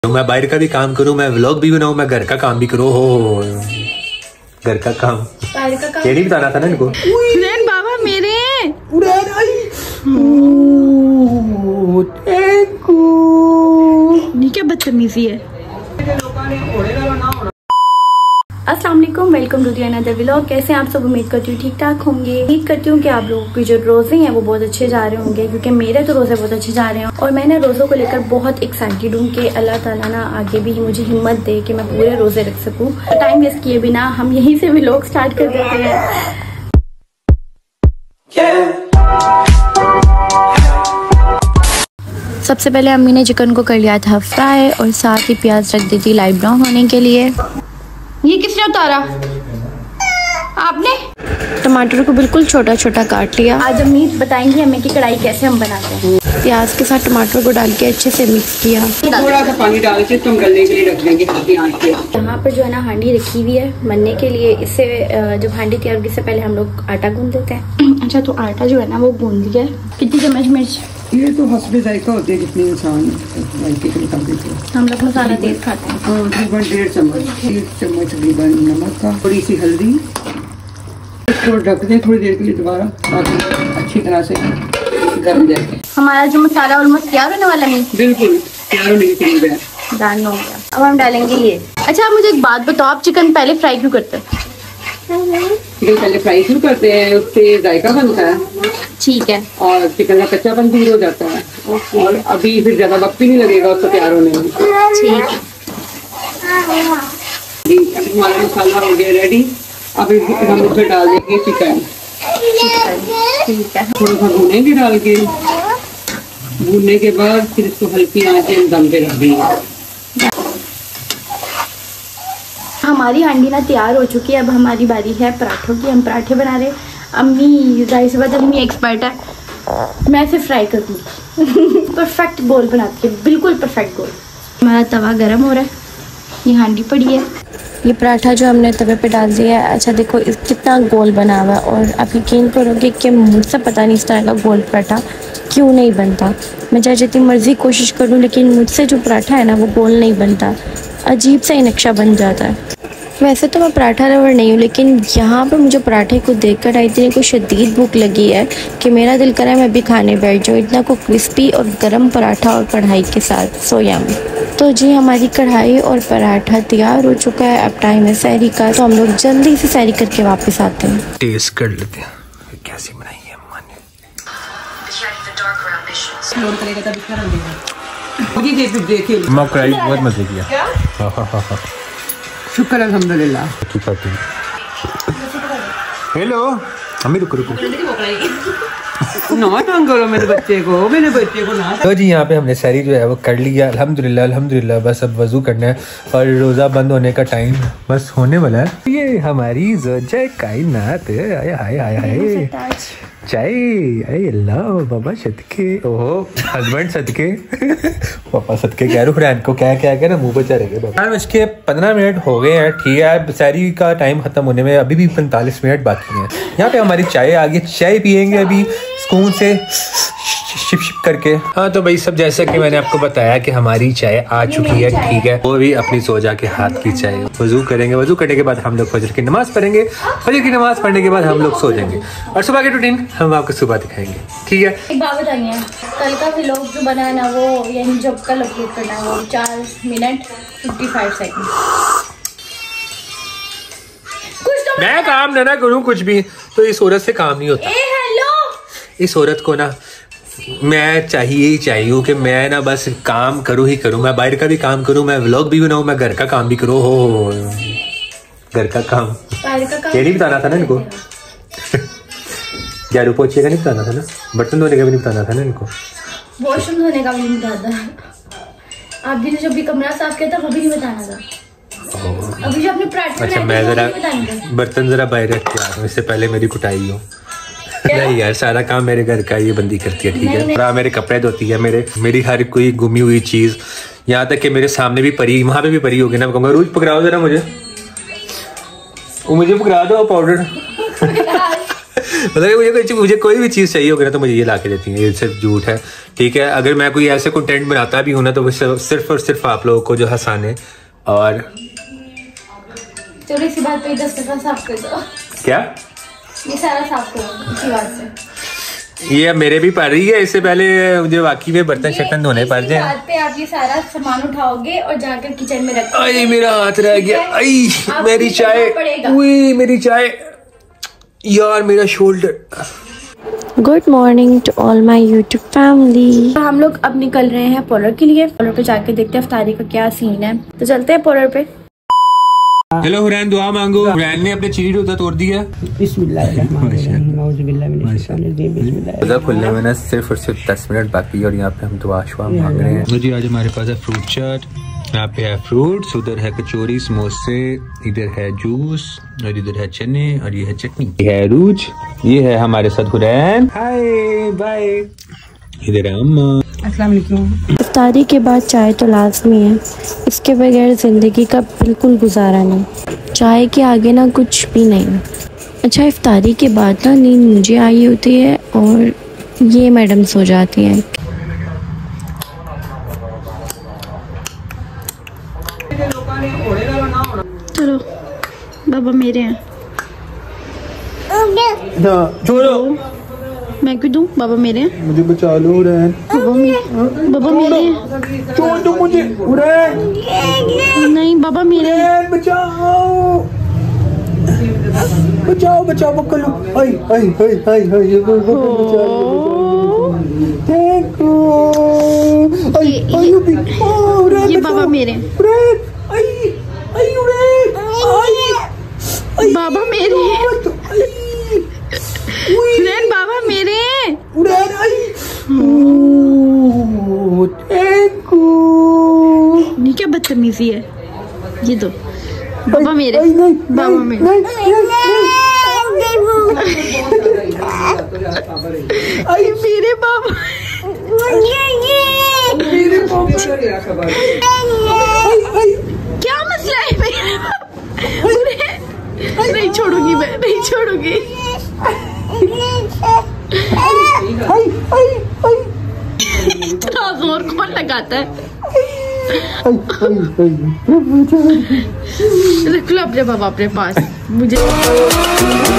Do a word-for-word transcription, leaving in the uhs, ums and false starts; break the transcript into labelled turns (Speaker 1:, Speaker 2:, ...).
Speaker 1: मैं बाहर का भी काम करूँ, मैं व्लॉग भी बनाऊँ, मैं घर का काम भी करूँ। हो घर का काम ये नहीं बताना था ना इनको।
Speaker 2: उड़ैन बाबा मेरे
Speaker 1: उड़ैन आई।
Speaker 2: ये क्या बदतमीजी है। अस्सलाम वालेकुम, welcome to the another vlog. कैसे हैं आप सब? उम्मीद करती हूँ ठीक ठाक होंगे। उम्मीद करती हूँ कि आप लोगों के जो रोजे हैं वो बहुत अच्छे जा रहे होंगे, क्योंकि मेरे तो रोजे बहुत अच्छे जा रहे हैं। और मैं ना रोज़ों को लेकर बहुत एक्साइटेड हूँ कि अल्लाह ताला ना आगे भी मुझे हिम्मत दे कि मैं पूरे रोजे रख सकूँ। टाइम वेस्ट किए बिना हम यहीं से व्लॉग स्टार्ट कर देते हैं। सबसे पहले अम्मी ने चिकन को कर लिया था फ्राई और साथ ही प्याज रख दी थी लाइट ब्राउन होने के लिए। ये किसने उतारा? आपने? टमाटर को बिल्कुल छोटा छोटा काट लिया। आज अम्मी बताएंगी हमें कि कढ़ाई कैसे हम बनाते हैं। प्याज के साथ टमाटर को डाल के अच्छे से मिक्स किया।
Speaker 3: थोड़ा सा पानी डाल के तुम गलने के लिए रख देंगे आँच पे।
Speaker 2: यहाँ पर जो है ना हांडी रखी हुई है बनने के लिए। इससे जब हांडी तैयार होगी इससे पहले हम लोग आटा गूंद देते हैं। अच्छा, तो आटा जो है ना वो गूंद लिया है। कितनी चम्मच मिर्च?
Speaker 3: ये तो हस्बे जायका होती है जितनी इंसान जायके के मुताबिक।
Speaker 2: हम लोग मसाला तेज खाते हैं।
Speaker 3: तकरीबन डेढ़ चम्मच एक चम्मच तकरीबन नमक का, थोड़ी सी हल्दी। इसको ढक दें थोड़ी देर के लिए दोबारा, ताकि अच्छी तरह से गल जाए।
Speaker 2: हमारा जो मसाला ऑलमोस्ट तैयार होने वाला है।
Speaker 3: बिल्कुल तैयार होने के करीब है।
Speaker 2: डन हो गया। अब हम डालेंगे ये। अच्छा, आप मुझे एक बात बताओ, आप चिकन पहले फ्राई क्यों करते हैं?
Speaker 3: चिकन पहले फ्राई क्यों करते हैं? उससे जायका बनता है, ठीक है, और चिकन का कच्चापन दूर हो जाता है। और अभी फिर ज्यादा वक्त भी नहीं लगेगा उसको तैयार होने में।
Speaker 2: ठीक है
Speaker 3: जी, अभी हमारा मसाला हो गया रेडी। अब हम उसमें डाल देंगे चिकन।
Speaker 2: ठीक है,
Speaker 3: थोड़ा सा भूनेंगे डाल के। भूनने के बाद फिर इसको हल्की आंच पे दम पे रख देंगे।
Speaker 2: हमारी हांडी ना तैयार हो चुकी है। अब हमारी बारी है पराठों की। हम पराठे बना रहे। अम्मी जाहिर सी बात है, अम्मी एक्सपर्ट है, मैं इसे फ्राई कर दूँगी। परफेक्ट गोल बनाती है, बिल्कुल परफेक्ट गोल। हमारा तवा गर्म हो रहा है, ये हांडी पड़ी है। ये पराठा जो हमने तवे पे डाल दिया है। अच्छा देखो इस कितना गोल बना हुआ है। और आप यकीन करोगे कि मुझसे पता नहीं इस तरह का गोल पराठा क्यों नहीं बनता। मैं चाहे जितनी मर्जी कोशिश करूँ, लेकिन मुझसे जो पराठा है ना वो गोल नहीं बनता, अजीब सा ही नक्शा बन जाता है। वैसे तो मैं पराठा लवर नहीं हूँ, लेकिन यहाँ पर मुझे पराठे को देखकर आई इतनी को शदीद भूख लगी है कि मेरा दिल करा मैं भी खाने बैठ जाऊँ। इतना को क्रिस्पी और गरम पराठा और कढ़ाई के साथ, सो यम्मी। तो जी हमारी कढ़ाई और पराठा तैयार हो चुका है। अब टाइम है सहरी का, तो हम लोग जल्दी से सहरी करके वापस आते हैं।
Speaker 1: टेस्ट कर लेते हैं कैसी बनाई है अम्मा ने। अम्मा कढ़ाई बहुत मजे किया।
Speaker 3: शुक्र अल्हम्दुलिल्लाह।
Speaker 1: हेलो अम्मी, रुको रुको
Speaker 3: ना तंग करो मेरे बच्चे को, मेरे बच्चे को ना।
Speaker 1: तो जी यहाँ पे हमने सारी जो है वो कर लिया अल्हम्दुलिल्लाह अल्हम्दुलिल्लाह। बस अब वजू करना है और रोज़ा बंद होने का टाइम बस होने वाला है। ये हमारी ज़ौजा कायनात है। हाय हाय हाय हाय चाय, अरे अल्लाह बाबा सदके, ओहो हस्बैंड सदके, पापा सदके कह रहे हुरैन को क्या क्या क्या ना मुँह बचा रहेगा। चार बज के पंद्रह मिनट हो गए हैं, ठीक है। सैरी का टाइम खत्म होने में अभी भी पैंतालीस मिनट बाकी हैं। यहाँ पे हमारी चाय आ गई, चाय पियेंगे अभी सुकून से शिप शिप करके। हाँ तो भाई सब जैसा कि मैंने आपको बताया कि हमारी चाय आ चुकी है, ठीक है। वो भी अपनी ज़ौजा के हाथ की चाय। वजू करेंगे, वजू करने के बाद हम लोग फजर की नमाज पढ़ेंगे। फजर की नमाज पढ़ने के बाद हम लोग सो जाएंगे और सुबह की रूटीन हम आपको सुबह दिखाएंगे, ठीक है।
Speaker 2: एक बात बताइए, कल का व्लॉग जो बना है ना वो यानी जब कल अपलोड करना है वो चार मिनट फिफ्टी फाइव सेकेंड।
Speaker 1: मैं काम ना ना करूँ कुछ भी तो इस औरत से काम नहीं होता।
Speaker 2: ए हेलो, इस
Speaker 1: औरत को ना मैं चाहिए ही चाहिए कि मैं ना बस काम करूँ ही करूँ। मैं बाहर का भी काम करूँ, मैं व्लॉग भी बनाऊँ, मैं घर का काम भी करूँ। हो घर का काम ये नहीं बताना था ना इनको। झाड़ू पोछे का नहीं बताना था ना, बर्तन धोने का भी नहीं बताना था ना इनको,
Speaker 2: वॉशरूम धोने का भी नहीं बताना था। आपने जब भी कमरा साफ किया था वो भी नहीं बताना था। अभी जो अपने पराठे
Speaker 1: अच्छा मैं जरा बर्तन जरा बाहर रख के आ रहा हूँ, इससे पहले मेरी कुटाई हो। नहीं यार, सारा काम मेरे घर का ये बंदी करती है, ठीक है। मेरे कपड़े धोती है, मेरे मेरी हर कोई गुमी हुई चीज, यहाँ तक कि मेरे सामने भी परी, वहां पे भी परी होगी ना। मैं कहूँगा रोज पकड़ाओ जरा मुझे, वो मुझे पकड़ा दो पाउडर। मतलब मुझे मुझे कोई भी चीज़ चाहिए होगी ना तो मुझे ये ला के देती है, ये सिर्फ झूठ है, ठीक है। अगर मैं कोई ऐसे कंटेंट बनाता भी हूँ ना तो वो सिर्फ और सिर्फ आप लोगों को जो हंसाने और
Speaker 2: चलो इसी बात पे दस टका साफ कर दो। क्या ये सारा साफ करो इसी बात से।
Speaker 1: ये मेरे भी पड़ रही है, इससे पहले मुझे वाकई में बर्तन शर्तन धोने पड़ जाए।
Speaker 2: बात पे आप ये सारा सामान उठाओगे और जाकर किचन में रखोगे।
Speaker 1: आई मेरा हाथ रह गया, आई मेरी चाय, उई मेरी चाय, यार मेरा shoulder.
Speaker 2: Good morning to all my YouTube family. हम लोग अब निकल रहे हैं पोलर के लिए। पोलर पे जाके देखते हैं इफ्तारी का क्या सीन है, तो चलते हैं पोलर पे।
Speaker 1: हेलो हुरैन, दुआ मांगो। हुरैन ने अपने चीनी रोजा तोड़ दिया। खुलने में ना सिर्फ और सिर्फ दस मिनट बाकी और यहाँ पे हम दुआ शुआ मांग रहे हैं। जी आज हमारे पास है फ्रूट चाट, यहाँ पे है फ्रूट्स, उधर है कचौरी समोसे, इधर है जूस और इधर है चने और ये है चटनी, ये है रूज, ये है हमारे साथ हुरैन, हाय बाय, इधर है अम्मा। अस्सलाम वालेकुम।
Speaker 2: इफ्तारी के बाद चाय तो लाजमी है, इसके बगैर ज़िंदगी का बिल्कुल गुजारा नहीं। चाय के आगे ना कुछ भी नहीं। अच्छा इफ्तारी के बाद ना नींद मुझे आई होती है और ये मैडम सो जाती हैं। चलो बाबा मेरे हैं,
Speaker 1: छोड़ो
Speaker 2: मैं क्यों दूं? बाबा मेरे हैं,
Speaker 1: मुझे बचा लो हुरैन।
Speaker 2: बाबा, बाबा मेरे हैं,
Speaker 1: छोड़ दो मुझे हुरैन।
Speaker 2: नहीं बाबा मेरे हैं,
Speaker 1: बचाओ बचाओ बचाओ पकड़ो, हाय हाय हाय हाय हाय थैंक यू।
Speaker 2: ये बाबा मेरे हैं, बाबा मेरे हैं, हुरैन बाबा मेरे हैं, नहीं क्या बदतमीजी है, ये दो बाबा मेरे, बाबा मेरे, मेरे बाबा, क्या मसला है मेरा? नहीं छोड़ूंगी मैं, नहीं छोड़ूंगी। इतना जोर कौन लगाता है? रख लो अपने बाबा अपने पास, मुझे